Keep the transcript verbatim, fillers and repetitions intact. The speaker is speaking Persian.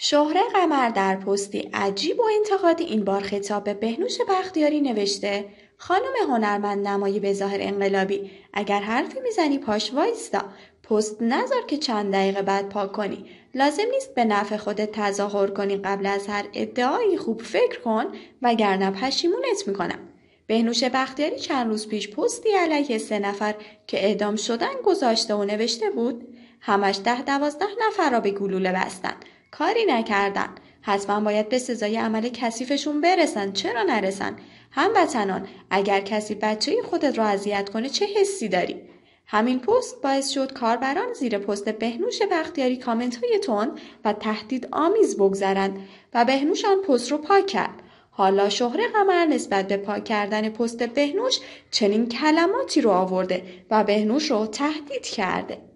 شهره قمر در پستی عجیب و انتقادی این بار خطاب به بهنوش بختیاری نوشته: خانم هنرمند نمایی به ظاهر انقلابی، اگر حرفی میزنی پاش وایستا. پست نذار که چند دقیقه بعد پاک کنی. لازم نیست به نفع خودت تظاهر کنی. قبل از هر ادعایی خوب فکر کن وگرنه پشیمونت میکنم. بهنوش بختیاری چند روز پیش پستی علیه سه نفر که اعدام شدن گذاشته و نوشته بود: همش ده دوازده نفر را به گلوله بستن، کاری نکردن. حتما باید به سزای عمل کثیفشون برسن. چرا نرسن؟ هموطنان، اگر کسی بچه خودت را اذیت کنه چه حسی داری؟ همین پست باعث شد کاربران زیر پست بهنوش بختیاری کامنت های تند و تهدید آمیز بگذارند و بهنوش آن پست رو پاک کرد. حالا شهره قمر نسبت به پاک کردن پست بهنوش چنین کلماتی رو آورده و بهنوش رو تهدید کرده.